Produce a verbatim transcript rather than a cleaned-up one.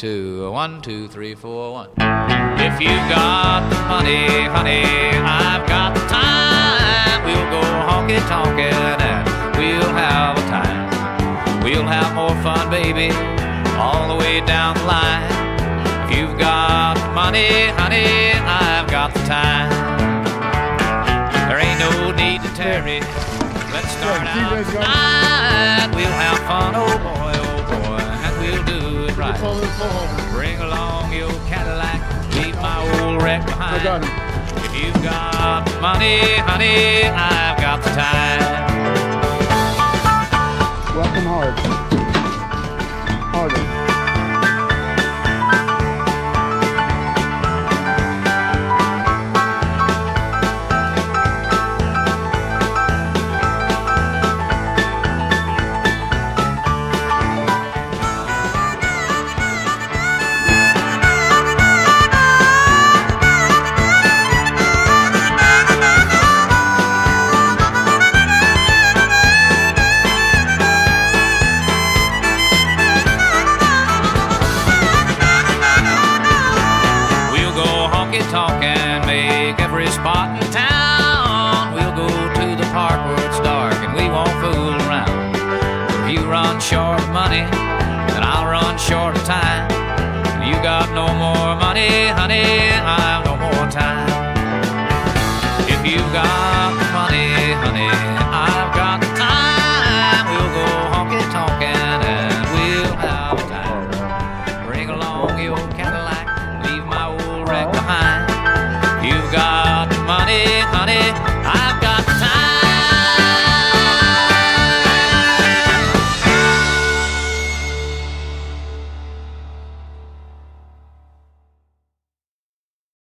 two, one, two, three, four, one. If you got the money, honey, I've got the time. We'll go honky-tonkin' and we'll have a time. We'll have more fun, baby, all the way down the line. If you've got the money, honey, I've got the time. There ain't no need to tarry. Let's start out tonight. We'll have fun, oh boy, oh boy, and we'll do it right. Bring along your Cadillac, leave my old wreck behind. If you've got money, honey, I've got the time. Welcome hard. Harder. Talking, make every spot in town. We'll go to the park where it's dark and we won't fool around. If you run short of money, then I'll run short of time. You got no more money, honey, I've no more time. If you've got